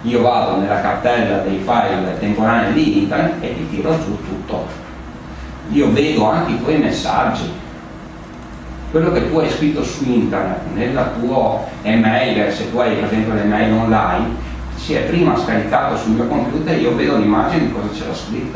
io vado nella cartella dei file temporanei di internet e ti tiro giù tutto. Io vedo anche i tuoi messaggi, quello che tu hai scritto su internet nella tua email, se tu hai per esempio le mail online, si è prima scaricato sul mio computer e io vedo l'immagine di cosa c'era scritto.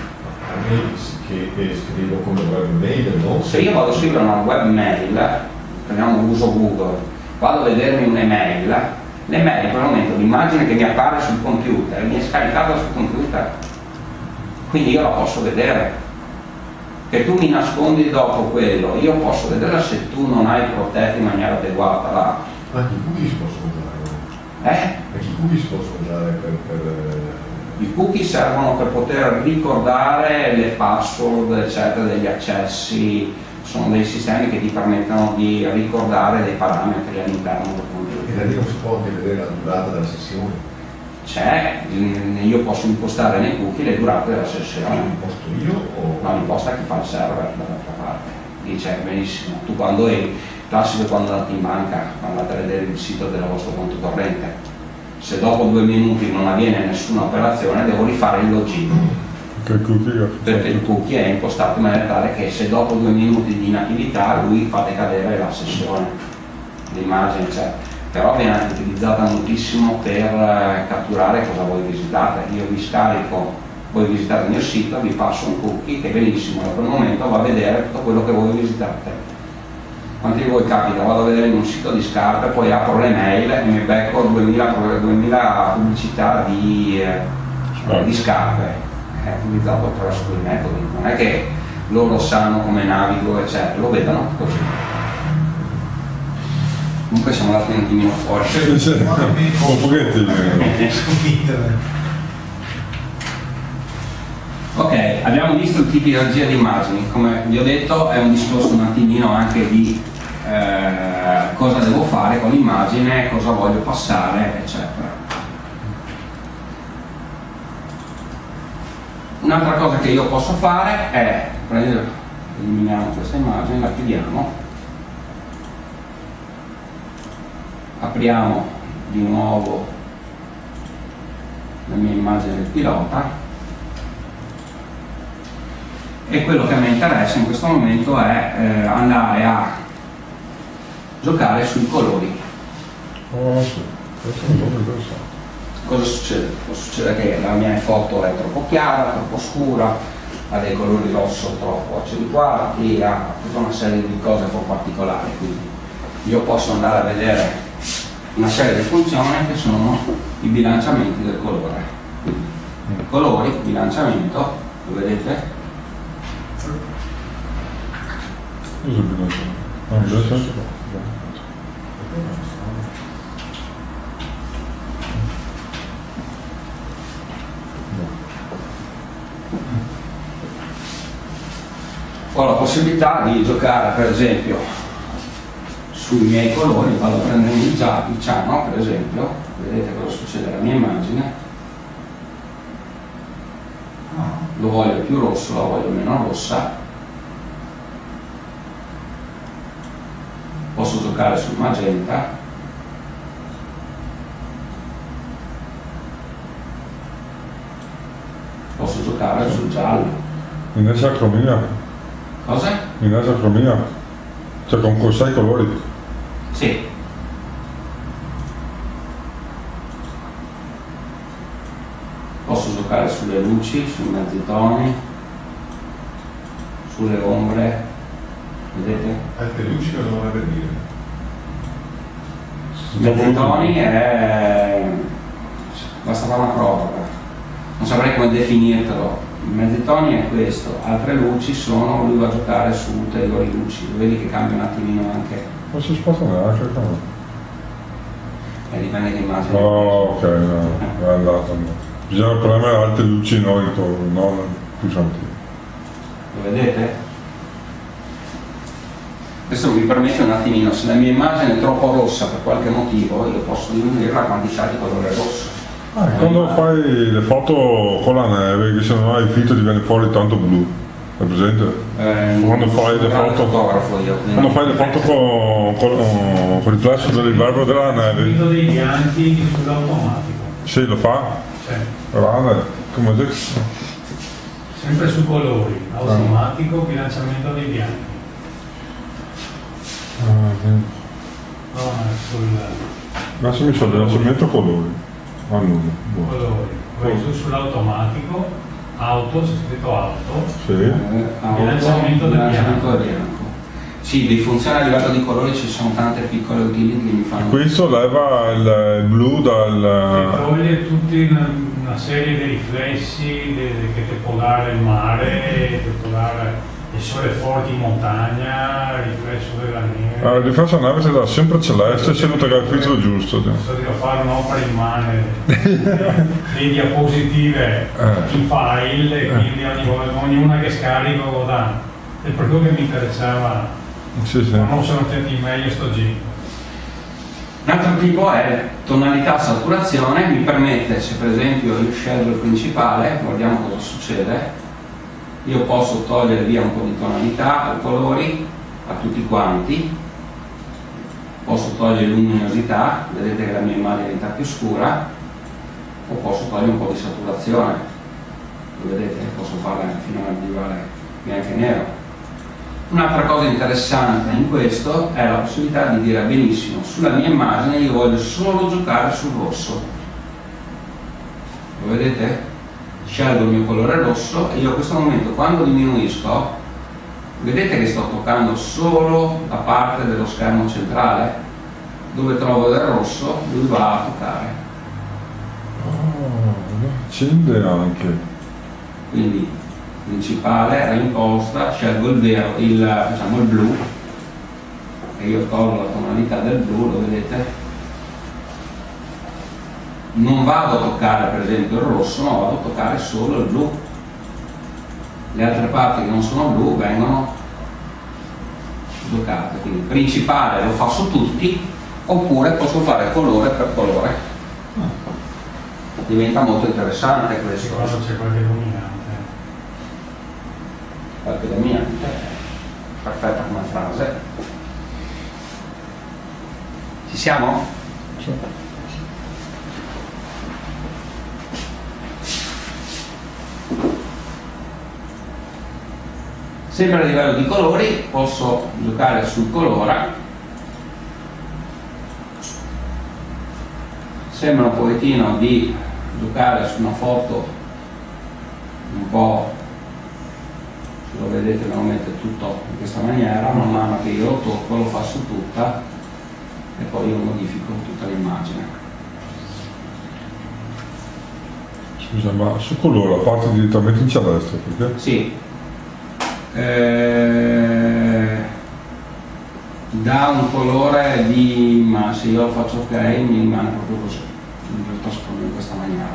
Che scrivo come webmail, no? Se io vado a scrivere una webmail, prendiamo uso Google, vado a vedermi un'email, l'email in quel momento l'immagine che mi appare sul computer mi è scaricata sul computer, quindi io la posso vedere. Che tu mi nascondi dopo quello, io posso vederla se tu non hai protetto in maniera adeguata la... Ma i cookies possono usare? Ma i cookies possono usare I cookie servono per poter ricordare le password, eccetera, degli accessi, sono dei sistemi che ti permettono di ricordare dei parametri all'interno del computer. E da lì non si può anche vedere la durata della sessione? C'è, io posso impostare nei cookie le durate della sessione. Lo imposto io o? No, l'imposta chi fa il server dall'altra parte. Dice benissimo, tu quando è classico quando andate in banca, andate a vedere il sito del vostro conto corrente, se dopo 2 minuti non avviene nessuna operazione devo rifare il login. Perché il cookie è impostato in maniera tale che se dopo 2 minuti di inattività lui fa decadere la sessione, l'immagine, eccetera. Però viene anche utilizzata moltissimo per catturare cosa voi visitate. Io vi scarico, voi visitate il mio sito, vi passo un cookie che benissimo da quel momento va a vedere tutto quello che voi visitate. Quanti di voi capita? Vado a vedere in un sito di scarpe, poi apro le mail e mi becco 2000 pubblicità di scarpe. È utilizzato attraverso quei metodi, non è che loro sanno come navigo, eccetera, lo vedono così. Comunque siamo andati un attimino fuori. Ok, abbiamo visto il tipologia di immagini, come vi ho detto è un discorso un attimino anche di cosa devo fare con l'immagine, cosa voglio passare, eccetera. Un'altra cosa che io posso fare è eliminiamo questa immagine, la chiudiamo, apriamo di nuovo la mia immagine del pilota e quello che a me interessa in questo momento è andare a giocare sui colori. Oh sì, questo è molto interessante. Cosa succede? Succede che la mia foto è troppo chiara, troppo scura, ha dei colori rosso troppo accentuati, ha tutta una serie di cose un po' particolari, quindi io posso andare a vedere una serie di funzioni che sono i bilanciamenti del colore. Quindi, colori, bilanciamento, lo vedete? Cosa è bilanciamento? Ho la possibilità di giocare per esempio sui miei colori, vado a prendere il ciano per esempio, vedete cosa succede alla mia immagine, lo voglio più rosso, la voglio meno rossa, posso giocare sul magenta, posso giocare sul giallo. In esacromia? Cosa? In esacromia? Cioè con 6 colori? Sì. Posso giocare sulle luci, sui mezzi toni, sulle ombre, vedete? Altre luci cosa vorrebbe dire? Mezzi toni è... basta fare una prova, non saprei come definirtelo. I mezzi toni è questo, altre luci sono, lui va a giocare su ulteriori luci, vedi che cambia un attimino anche. Non si sposta neanche qua. Dipende che immagine. Oh, ok, no, è andato. No. Bisogna premere altre luci no intorno, no più santini. Lo vedete? Questo mi permette un attimino, se la mia immagine è troppo rossa per qualche motivo, io posso diminuire la quantità di colore rosso. Quando fai le foto con la neve, che se non hai il filtro ti viene fuori tanto blu, è presente? Quando fai le foto, quando fai le foto con il flash dell'inverno della neve. Il filtro dei bianchi sull'automatico. Sì, lo fa. Sì. Guarda, come detto. Sempre su colori, automatico, bilanciamento dei bianchi. Adesso mi sono bilanciamento colori. Ah, nulla. Colori. Poi su sull'automatico, auto, c'è scritto auto. Sì. Bilanciamento del bianco. Sì, di funzioni a livello di colori ci sono tante piccole utility che mi fanno. Questo leva il blu dal. E toglie tutta una serie di riflessi che ti può dare il mare, ti può dare il sole forte in montagna, il riflesso della neve. Il riflesso della neve ti dà sempre celeste se lo tagli il filtro giusto. Adesso devo fare un'opera immane di diapositive in file, e quindi ognuna che scarico è per quello che mi interessava. Sì. Ma non sono attenti meglio sto giro. Un altro tipo è tonalità saturazione, mi permette, se per esempio io scelgo il principale, guardiamo cosa succede, io posso togliere via un po' di tonalità ai colori, a tutti quanti, posso togliere luminosità, vedete che la mia immagine diventa più scura, o posso togliere un po' di saturazione, lo vedete, posso farla fino a arrivare bianco e nero. Un'altra cosa interessante in questo è la possibilità di dire benissimo, sulla mia immagine io voglio solo giocare sul rosso. Lo vedete? Scelgo il mio colore rosso e io a questo momento quando diminuisco, vedete che sto toccando solo la parte dello schermo centrale, dove trovo del rosso, lui va a toccare. Accende anche. Quindi principale, reimposta, scelgo il blu e io tolgo la tonalità del blu, lo vedete? Non vado a toccare per esempio il rosso, ma vado a toccare solo il blu. Le altre parti che non sono blu vengono giocate, quindi principale lo fa su tutti, oppure posso fare colore per colore. Diventa molto interessante questo. Quando c'è qualche dominante. Qualche dominante, perfetta come frase. Ci siamo? Sì. Sempre a livello di colori posso giocare sul colore. Sembra un pochettino di giocare su una foto un po', se lo vedete normalmente tutto in questa maniera, man mano che io lo tocco lo fa su tutta e poi io modifico tutta l'immagine. Scusa, ma su colore la parte direttamente in celeste, perché? Sì. Dà un colore di, ma se io lo faccio ok mi rimane proprio così, lo trasformo in questa maniera,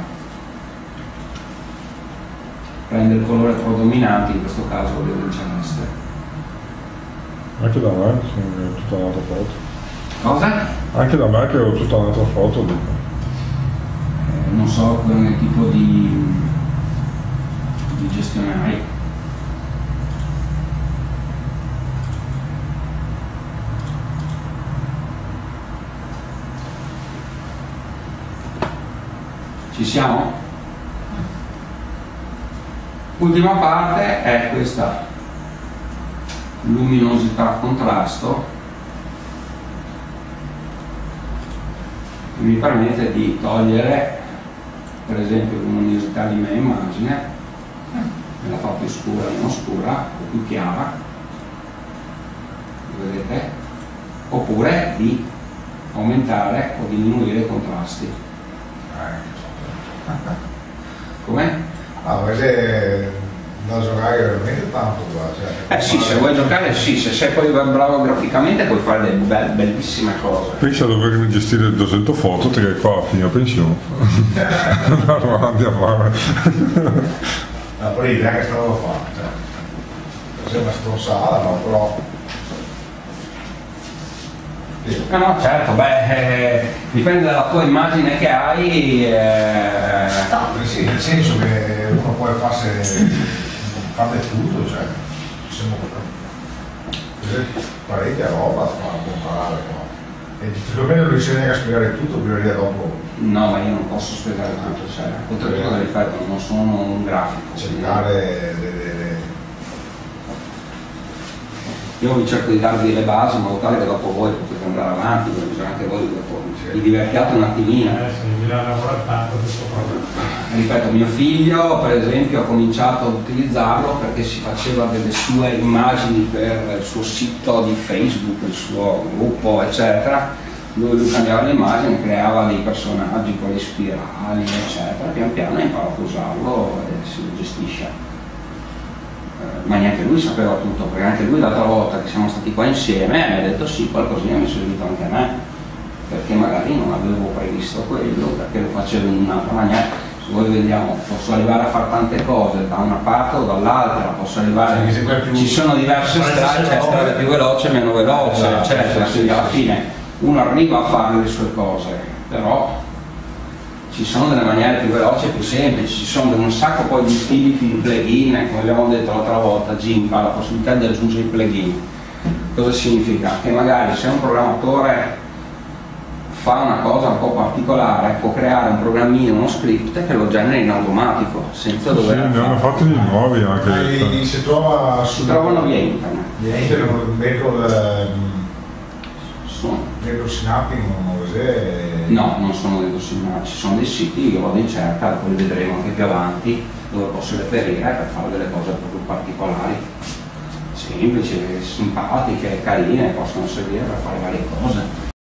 prende il colore predominante, in questo caso lo vedo in celeste. Anche da me sono tutta un'altra foto. Cosa? Anche da me che ho tutta un'altra foto dico. Non so che tipo di gestione hai. Ci siamo? Ultima parte è questa luminosità contrasto che mi permette di togliere per esempio la luminosità di mia immagine, me la fa più scura, meno scura o più chiara, vedete? Oppure di aumentare o diminuire i contrasti. Come? Ah, perché da giocare veramente tanto qua. Cioè, Sì, se vuoi giocare sì, se sei poi bravo graficamente puoi fare delle bellissime cose. Pensa a dover gestire 200 foto, te che qua fino a pensione. Andare avanti a fare. Ma poi l'idea che stavo a fare, cioè, sembra strozzata, ma però. No, certo, dipende dalla tua immagine che hai. Sì, nel senso che uno poi fa tutto, cioè, sembra parecchia roba da fare, comparare qua. E secondo me non riesci neanche a spiegare tutto, bisogna dopo. No, ma io non posso spiegare tutto, cioè, oltretutto ripeto, non sono un grafico. Cercare Io vi cerco di darvi le basi in modo tale che dopo voi potete andare avanti, perché bisogna anche voi vi divertiate un attimino. Sì, bisogna lavorare tanto questo programma. Ripeto, mio figlio per esempio ha cominciato ad utilizzarlo perché si faceva delle sue immagini per il suo sito di Facebook, il suo gruppo, eccetera, dove lui cambiava le immagini, creava dei personaggi con le spirali, eccetera, pian piano ha imparato a usarlo e si gestisce. Ma neanche lui sapeva tutto, perché anche lui l'altra volta che siamo stati qua insieme mi ha detto sì, qualcosina mi è servito anche a me, perché magari non avevo previsto quello, perché lo facevo in un'altra maniera. Se voi vediamo, posso arrivare a fare tante cose da una parte o dall'altra, posso arrivare, ci sono diverse strade, c'è strade più veloce e meno veloce, eccetera, quindi alla fine uno arriva a fare le sue cose, però ci sono delle maniere più veloci e più semplici, ci sono un sacco poi di stili di plugin, come abbiamo detto l'altra volta, Gimp ha la possibilità di aggiungere i plugin. Cosa significa? Che magari se un programmatore fa una cosa un po' particolare, può creare un programmino, uno script che lo genera in automatico, senza dover ne hanno fatti di nuovi anche. Si trova si trovano via internet. Dentro Synaptic non lo so. No, non sono dentro Synaptic, ci sono dei siti, io vado in cerca, poi li vedremo anche più avanti, dove posso reperire per fare delle cose proprio particolari, semplici, simpatiche, carine, possono servire per fare varie cose.